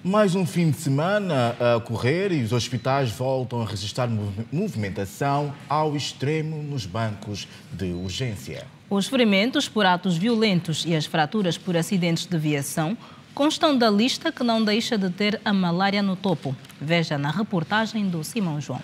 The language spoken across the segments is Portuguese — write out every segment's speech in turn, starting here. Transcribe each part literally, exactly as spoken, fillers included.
Mais um fim de semana a correr e os hospitais voltam a registrar movimentação ao extremo nos bancos de urgência. Os ferimentos por atos violentos e as fraturas por acidentes de viação constam da lista que não deixa de ter a malária no topo. Veja na reportagem do Simão João.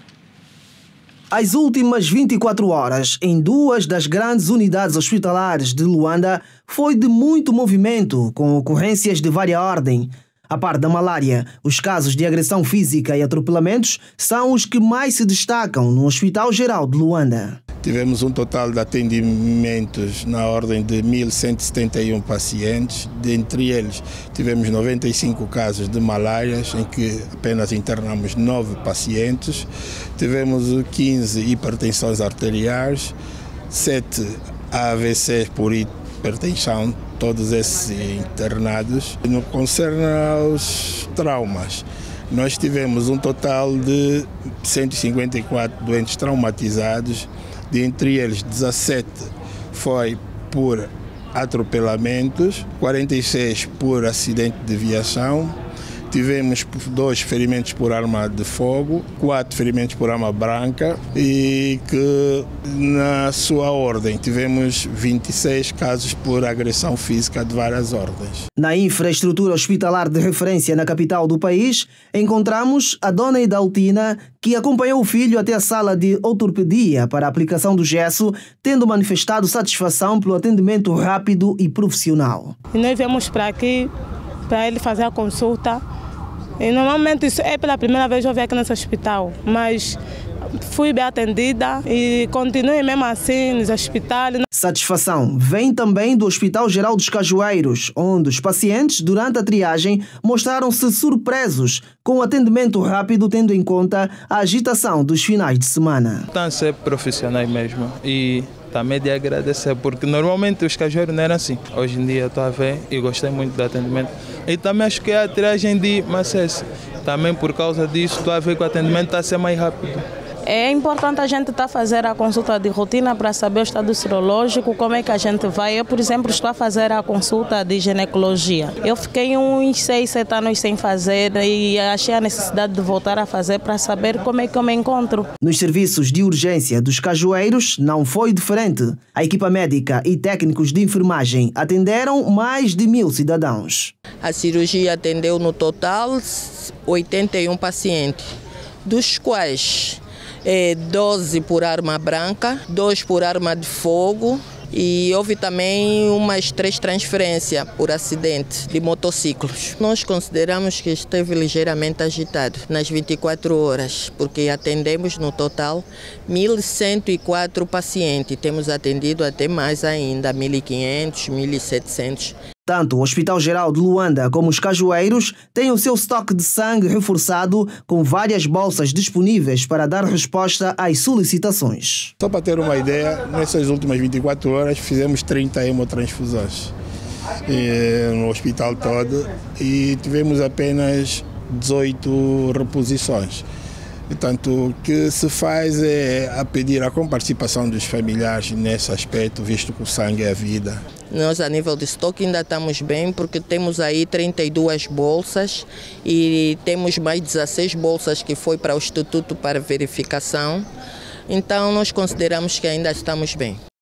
As últimas vinte e quatro horas, em duas das grandes unidades hospitalares de Luanda, foi de muito movimento, com ocorrências de vária ordem. A par da malária, os casos de agressão física e atropelamentos são os que mais se destacam no Hospital Geral de Luanda. Tivemos um total de atendimentos na ordem de mil cento e setenta e um pacientes. Dentre eles, tivemos noventa e cinco casos de malárias, em que apenas internamos nove pacientes. Tivemos quinze hipertensões arteriais, sete A V Cs por hipertensão, todos esses internados. No que concerne aos traumas, nós tivemos um total de cento e cinquenta e quatro doentes traumatizados, dentre eles dezassete foi por atropelamentos, quarenta e seis por acidente de viação. Tivemos dois ferimentos por arma de fogo, quatro ferimentos por arma branca e que, na sua ordem, tivemos vinte e seis casos por agressão física de várias ordens. Na infraestrutura hospitalar de referência na capital do país, encontramos a dona Idaltina, que acompanhou o filho até a sala de ortopedia para a aplicação do gesso, tendo manifestado satisfação pelo atendimento rápido e profissional. E nós viemos para aqui para ele fazer a consulta. E normalmente isso é pela primeira vez que eu venho aqui nesse hospital, mas fui bem atendida e continuo mesmo assim nos hospitais. Satisfação vem também do Hospital Geral dos Cajueiros, onde os pacientes, durante a triagem, mostraram-se surpresos com o atendimento rápido, tendo em conta a agitação dos finais de semana. Estão a ser profissionais mesmo e também de agradecer, porque normalmente os cajueiros não eram assim. Hoje em dia estou a ver e gostei muito do atendimento. E também acho que é a triagem de Macés. Também por causa disso estou a ver que o atendimento está a ser mais rápido. É importante a gente estar tá a fazer a consulta de rotina para saber o estado serológico, como é que a gente vai. Eu, por exemplo, estou a fazer a consulta de ginecologia. Eu fiquei uns seis, sete anos sem fazer e achei a necessidade de voltar a fazer para saber como é que eu me encontro. Nos serviços de urgência dos Cajueiros não foi diferente. A equipa médica e técnicos de enfermagem atenderam mais de mil cidadãos. A cirurgia atendeu no total oitenta e um pacientes, dos quais É, doze por arma branca, dois por arma de fogo e houve também umas três transferências por acidente de motociclos. Nós consideramos que esteve ligeiramente agitado nas vinte e quatro horas, porque atendemos no total mil cento e quatro pacientes. Temos atendido até mais ainda, mil e quinhentos, mil e setecentos. Tanto o Hospital Geral de Luanda como os Cajueiros têm o seu estoque de sangue reforçado com várias bolsas disponíveis para dar resposta às solicitações. Só para ter uma ideia, nessas últimas vinte e quatro horas fizemos trinta hemotransfusões eh, no hospital todo e tivemos apenas dezoito reposições. Portanto, o que se faz é a pedir a comparticipação dos familiares nesse aspecto, visto que o sangue é a vida. Nós, a nível de estoque, ainda estamos bem, porque temos aí trinta e duas bolsas e temos mais dezesseis bolsas que foi para o Instituto para verificação. Então, nós consideramos que ainda estamos bem.